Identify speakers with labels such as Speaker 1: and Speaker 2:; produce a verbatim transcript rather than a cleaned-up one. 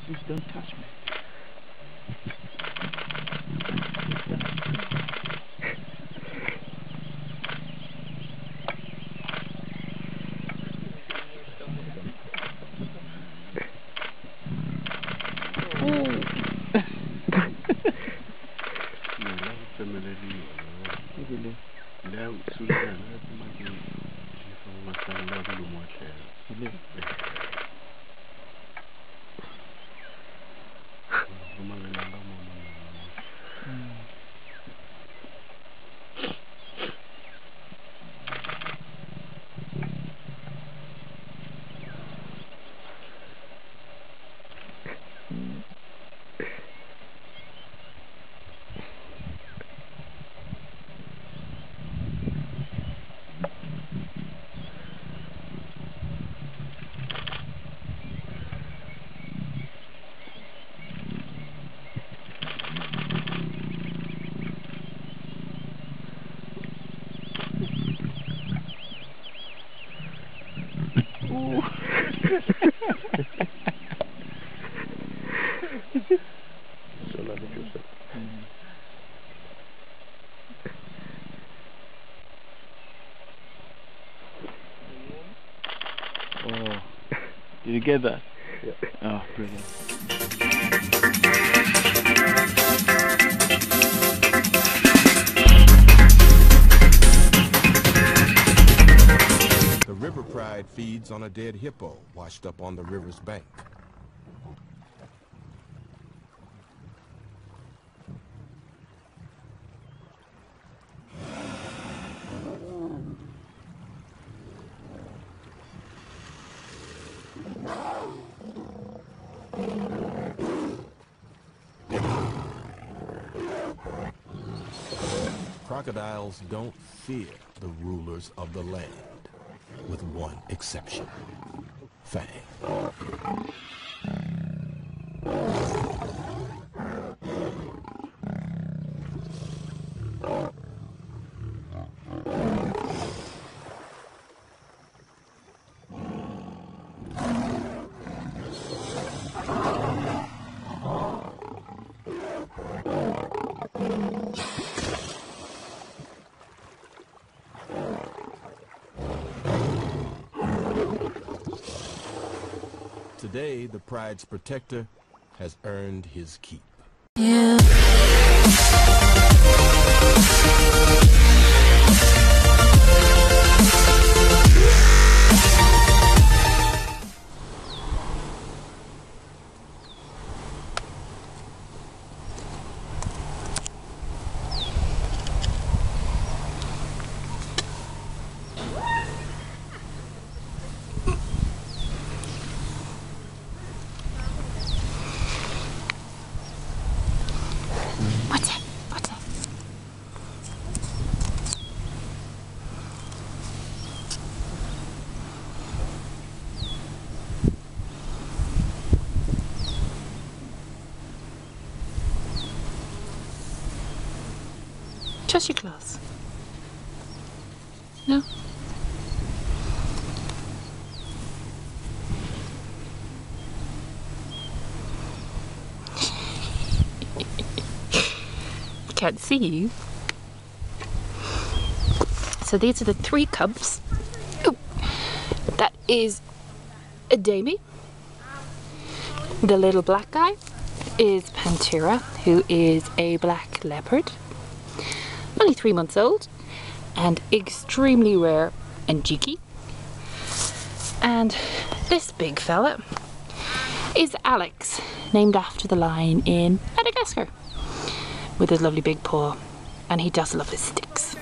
Speaker 1: Please don't touch me. Oh, did you get that? Yeah. Oh, brilliant.
Speaker 2: The river pride feeds on a dead hippo washed up on the river's bank. Crocodiles don't fear the rulers of the land, with one exception: Fang. Today, the pride's protector has earned his keep. Yeah.
Speaker 3: Touch your clothes. No? Can't see you. So these are the three cubs. Ooh. That is a Damie. The little black guy is Pantera, who is a black leopard. Only three months old and extremely rare and cheeky. And this big fella is Alex, named after the lion in Madagascar, with his lovely big paw, and he does love his sticks.